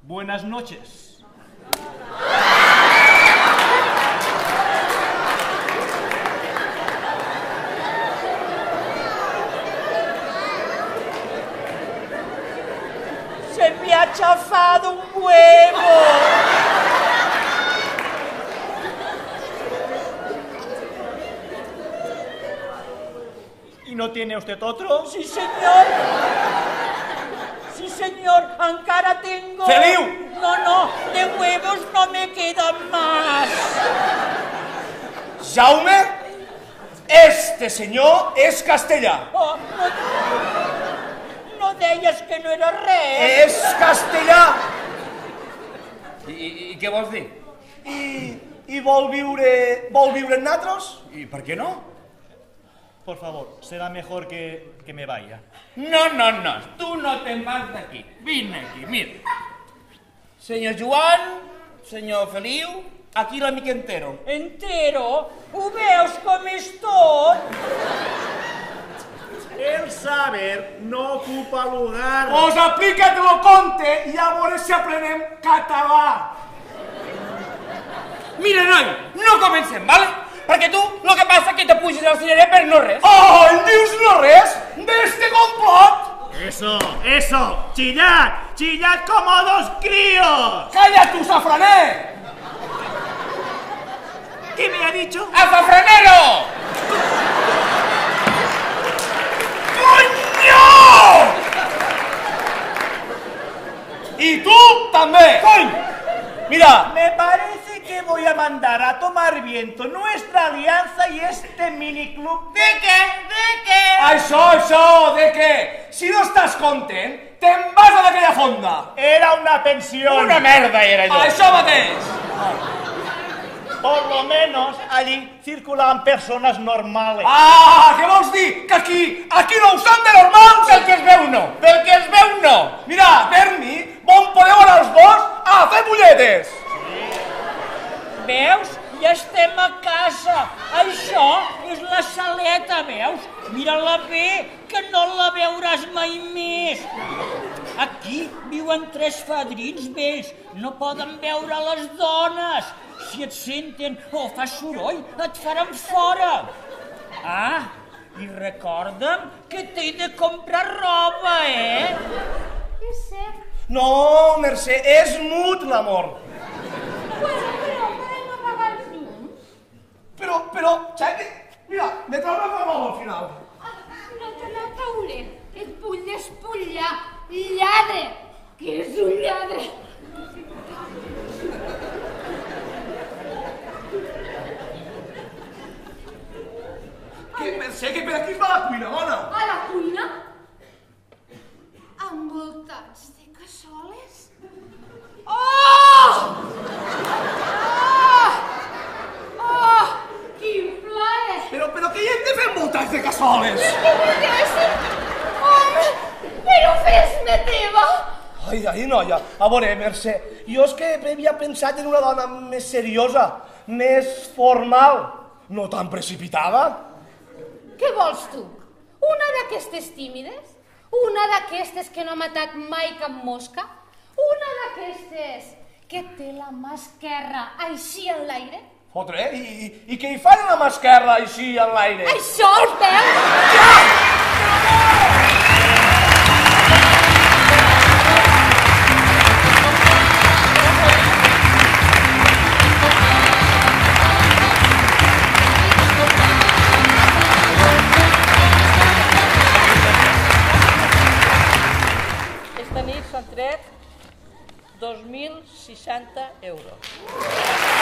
Buenas noches. Se me ha chafado un huevo. ¿Y no tiene usted otro? Sí, señor. Sí, señor, encara tengo... ¡Feliu! No, de huevos no me quedan más. Jaume, este senyor és castellà. Oh, no deies que no era res. És castellà. I què vols dir? I vol viure amb nosaltres? I per què no? Por favor, será mejor que me vaya. No, tu no te'n vas d'aquí. Vine aquí, mira. Senyor Joan, senyor Feliu, aquí l'amic entero. Entero? Ho veus com és tot? El saber no ocupa lugar. Os aplica't lo conte i a veure si aprenem català. Mira, noi, no comencem, vale? Perquè tu, lo que passa que te puges al cirerer per no res. Oh, en dius no res d'este complot? Eso, chillad como dos críos. Calla tu, safraner! ¿Qué me ha dicho? ¡Azafranero! Coño! I tu també! ¡Coñ! Mira, Me parece que voy a mandar a tomar viento nuestra alianza y este miniclub. ¿De què? això, de què? Si no estàs content, te'n vas a d'aquella fonda. Era una pensión. Una merda era allò. Això mateix. Por lo menos allí circulaban personas normales. Ah, què vols dir? Que aquí no ho són de normals? Pel que es veu no. Pel que es veu no. Mira, Berni, on podeu anar els dos a fer bulletes. Veus? Ja estem a casa. Això és la saleta, veus? Mira-la bé, que no la veuràs mai més. Aquí viuen 3 fadrins vells. No poden veure les dones. Si et senten o fas soroll, et faran fora. Ah, i recorda'm que t'he de comprar roba, eh? És cert. No, Mercè, és mut l'amor. Bueno, però podem apagar els llums? Però, Xavi, mira, me trau la mano al final. No te la trauré. Et vull despullar. Lladre, que és un lladre. Que Mercè, que per aquí es va la cuina, dona. A la cuina? Envoltats de cassoles? Oh! Oh! Quin plaer! Però què hi hem de fer envoltats de cassoles? Que volguéssim! Home, però fes-me teva! Ai, noia, a veure, Mercè, jo és que havia pensat en una dona més seriosa, més formal, no tan precipitada. Què vols tu? Una d'aquestes tímides? Una d'aquestes que no ha matat mai cap mosca? Una d'aquestes que té la mà esquerra així en l'aire? Fotre, i què hi fan a la mà esquerra així en l'aire? Això els veus? Esta nit s'han tret 2.060 euros.